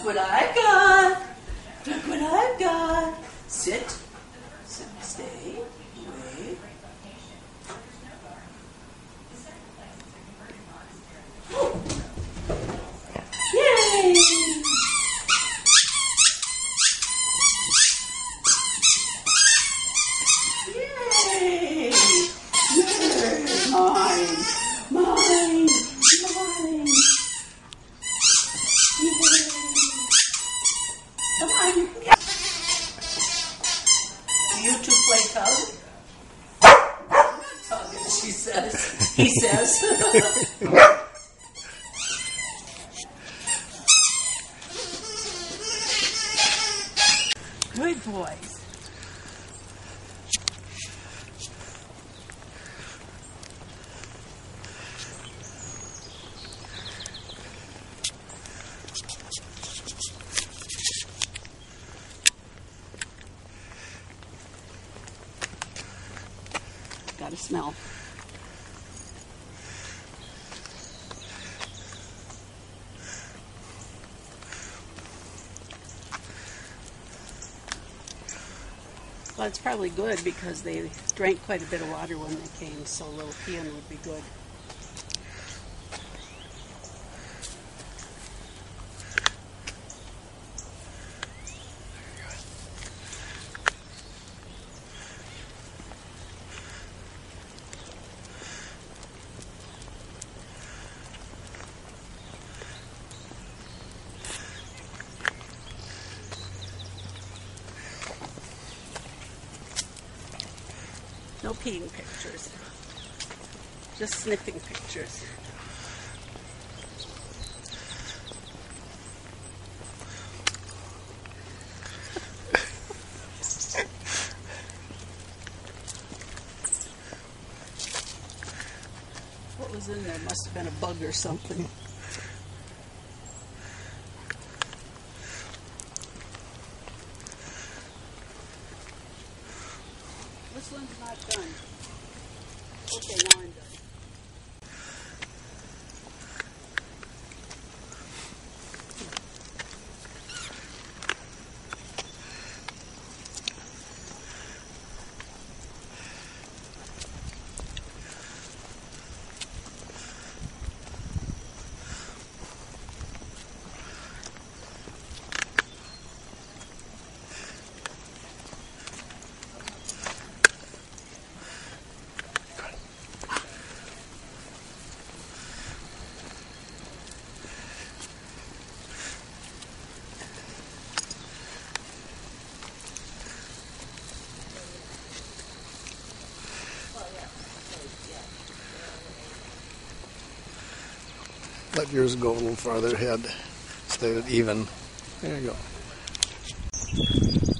what I've got. Look what I've got. Sit. Sit. Stay. Wait. Yay! Yay! Yay! Mine! Mine! Mine! Yay! Come on, you can get. Do you two play tug? I'm not tugging, she says. He says. Good boys. Got to smell. Well, it's probably good because they drank quite a bit of water when they came, so a little peeing would be good. No peeing pictures, just sniffing pictures. What was in there? Must have been a bug or something. This one's not done. Okay, now I'm done. Let yours go a little farther ahead. Stay even. There you go.